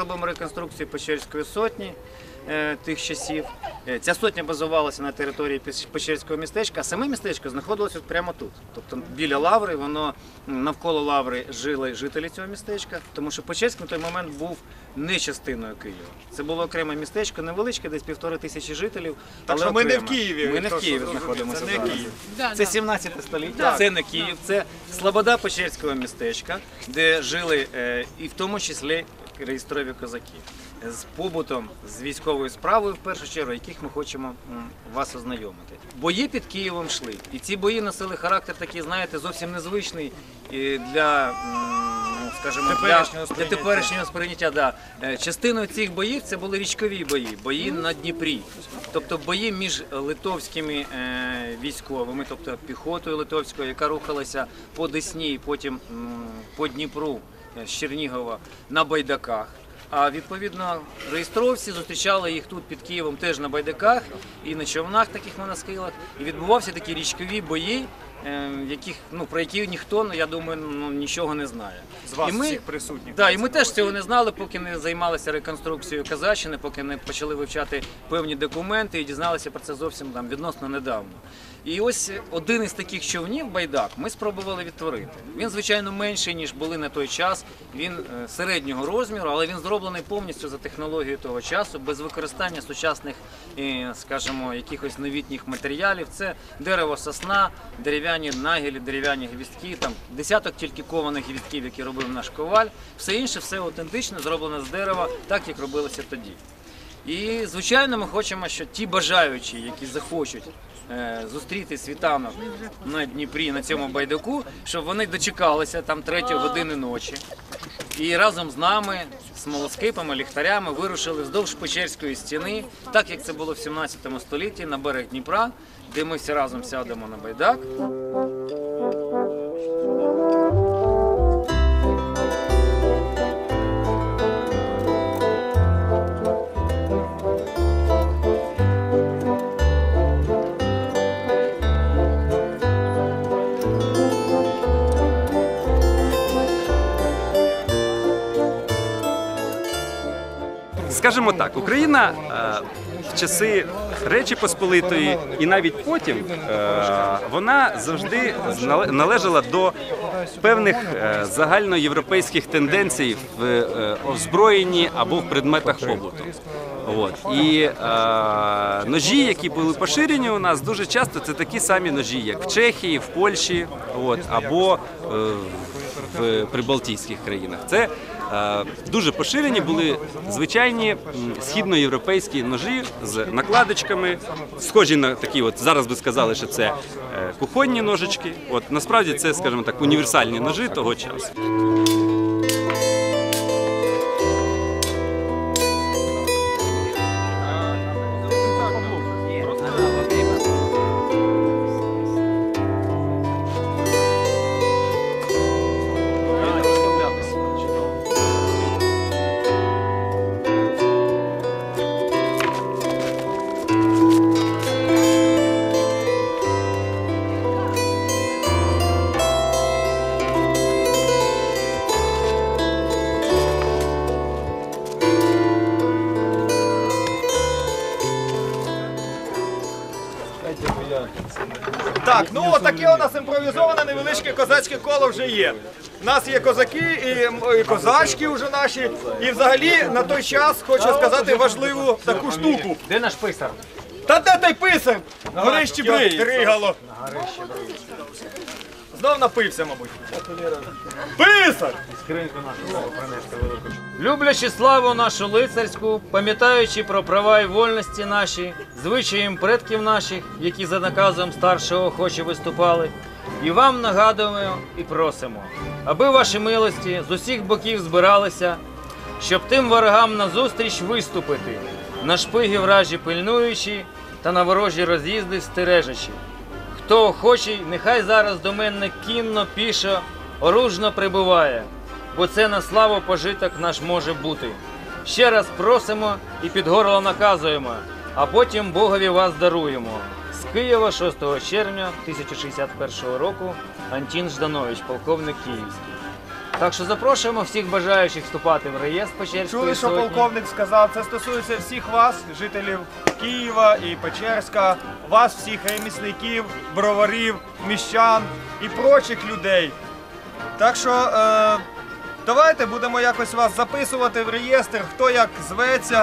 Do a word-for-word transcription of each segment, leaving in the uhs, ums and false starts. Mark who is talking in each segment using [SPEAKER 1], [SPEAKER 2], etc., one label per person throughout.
[SPEAKER 1] робимо реконструкцію Печерської сотні тих часів. Ця сотня базувалася на території Печерського містечка, а саме містечко знаходилося прямо тут. Тобто біля Лаври, воно навколо Лаври жили жителі цього містечка, тому що Печерськ на той момент був не частиною Києва. Це було окреме містечко, невеличке, десь півтори тисячі жителів.
[SPEAKER 2] Так що ми не в Києві.
[SPEAKER 1] Ми не в Києві знаходимося.
[SPEAKER 2] Це не Київ.
[SPEAKER 1] Це сімнадцяте століття, це не Київ, це слобода Печерського містечка, де жили і в тому числі реєстрові козаки. З побутом, з військовою справою, в першу чергу, яких ми хочемо вас ознайомити. Бої під Києвом йшли. І ці бої носили характер такий, знаєте, зовсім незвичний для, скажімо,
[SPEAKER 2] теперішнього
[SPEAKER 1] для, для теперішнього сприйняття. Да. Частиною цих боїв це були річкові бої, бої на Дніпрі. Тобто бої між литовськими військовими, тобто піхотою литовською, яка рухалася по Десні і потім по Дніпру з Чернігова на байдаках. А відповідно реєстровці зустрічали їх тут під Києвом теж на байдаках і на човнах, таких моносхилах. І відбувалися такі річкові бої, яких, ну, про які ніхто, ну, я думаю, ну, нічого не знає.
[SPEAKER 2] З вас
[SPEAKER 1] і ми,
[SPEAKER 2] всіх присутніх.
[SPEAKER 1] Да, і ми теж цього не знали, поки не займалися реконструкцією Козаччини, поки не почали вивчати певні документи і дізналися про це зовсім там, відносно недавно. І ось один із таких човнів, байдак, ми спробували відтворити. Він, звичайно, менший, ніж були на той час, він середнього розміру, але він зроблений повністю за технологією того часу, без використання сучасних, скажімо, якихось новітніх матеріалів. Це дерево сосна, дерев'яні нагілі, дерев'яні гвіздки, там десяток тільки кованих гвіздків, які робив наш коваль. Все інше, все аутентично, зроблено з дерева, так, як робилося тоді. І, звичайно, ми хочемо, що ті бажаючі, які захочуть зустріти світанок на Дніпрі, на цьому байдаку, щоб вони дочекалися там третьої години ночі. І разом з нами, смолоскипами, ліхтарями вирушили вздовж Печерської стіни, так як це було в сімнадцятому столітті, на берег Дніпра, де ми всі разом сядемо на байдак.
[SPEAKER 3] Скажімо так, Україна в часи Речі Посполитої і навіть потім вона завжди належала до певних загальноєвропейських тенденцій в озброєнні або в предметах побуту. От. І е, ножі, які були поширені у нас, дуже часто це такі самі ножі, як в Чехії, в Польщі, от, або е, в прибалтійських країнах. Це е, дуже поширені були звичайні східноєвропейські ножі з накладочками, схожі на такі, от зараз би сказали, що це е, кухонні ножички. От, насправді це, скажімо так, універсальні ножі того часу.
[SPEAKER 2] Так, ну отаке у нас імпровізоване невеличке козацьке коло вже є. У нас є козаки і, і козачки вже наші. І взагалі на той час хочу сказати важливу таку штуку.
[SPEAKER 1] Де наш писар?
[SPEAKER 2] Та де той писар? На горищі бригало. Знов напився, мабуть. Писар!
[SPEAKER 1] Люблячи славу нашу лицарську, пам'ятаючи про права і вольності наші, звичаєм предків наших, які за наказом старшого охоче виступали, і вам нагадуємо і просимо, аби ваші милості з усіх боків збиралися, щоб тим ворогам назустріч виступити, на шпиги вражі пильнуючи та на ворожі роз'їзди стережачи. Хто охочий, нехай зараз до мене кінно, пішо, оружно прибуває, бо це на славу пожиток наш може бути. Ще раз просимо і під горло наказуємо, а потім Богові вас даруємо. З Києва шостого червня тисяча шістдесят першого року Антін Жданович, полковник Київський. Так що запрошуємо всіх бажаючих вступати в реєстр Печерської
[SPEAKER 2] Чули, що
[SPEAKER 1] сотні.
[SPEAKER 2] полковник сказав, це стосується всіх вас, жителів Києва і Печерська, вас всіх ремісників, броварів, міщан і прочих людей. Так що е, давайте будемо якось вас записувати в реєстр, хто як зветься.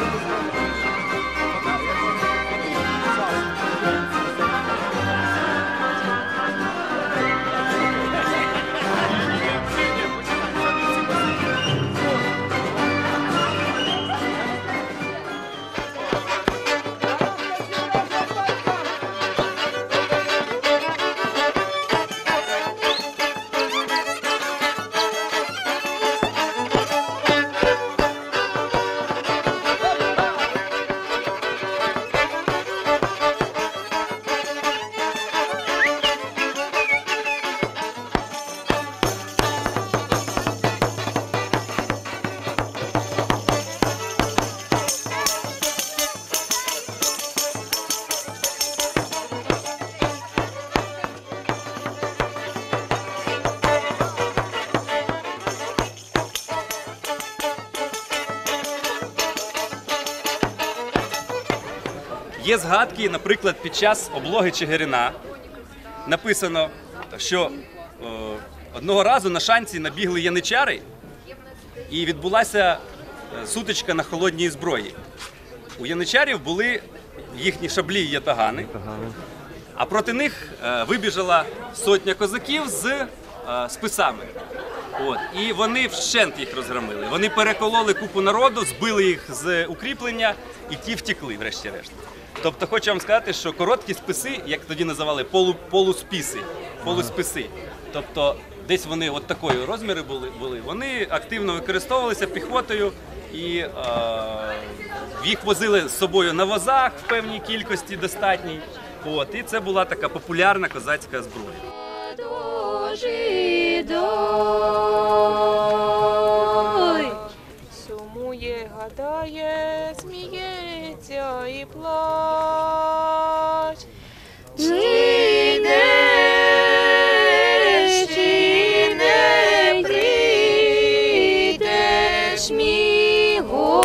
[SPEAKER 3] Є згадки, наприклад, під час облоги Чигирина написано, що е, одного разу на шанці набігли яничари і відбулася е, сутичка на холодній зброї. У яничарів були їхні шаблі і ятагани, а проти них е, вибіжала сотня козаків з е, списами. От. І вони вщент їх розгромили. Вони перекололи купу народу, збили їх з укріплення і ті втекли, врешті-решт. Тобто хочу вам сказати, що короткі списи, як тоді називали, полу, полусписи, полусписи. Тобто десь вони от такої розміри були, були. Вони активно використовувалися піхотою і е, їх возили з собою на возах в певній кількості достатній. От. І це була така популярна козацька зброя.
[SPEAKER 4] Сумує, гадає, сміється і плач. Чи йдеш, чи не прийдеш, мій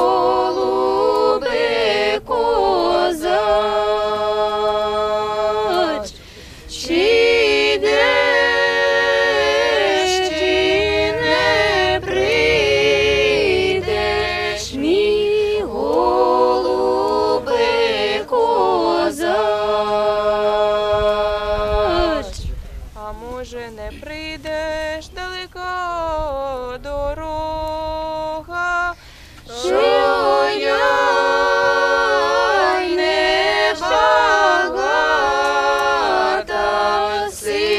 [SPEAKER 4] голубе козач? Чи йдеш, чи не прийдеш, мій голубе козач? А може не прийдеш, далека дорога, що я й не багата,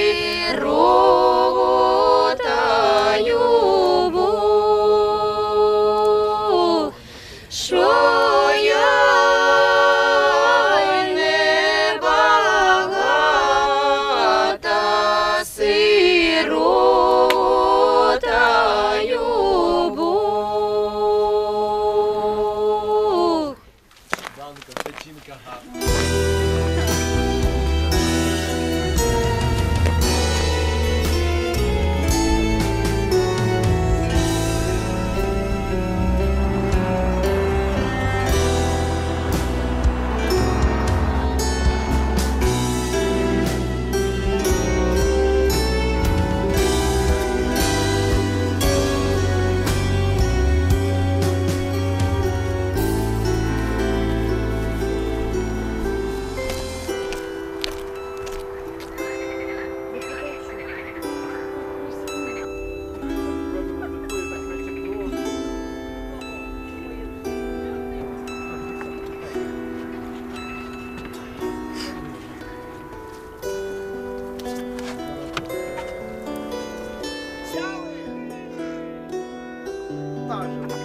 [SPEAKER 4] сиротаю був, що я й не багата, сиротаю був.
[SPEAKER 2] Так.